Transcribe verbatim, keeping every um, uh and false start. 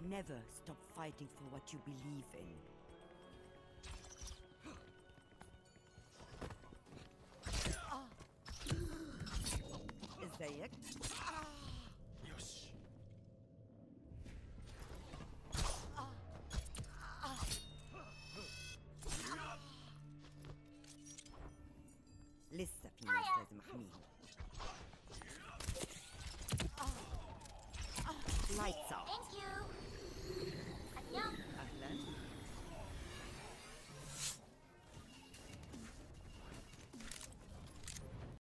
Never stop fighting for what you believe in. ازيك؟ يوش. لسه في ناس لازم احميهم. Lights out. Thank you.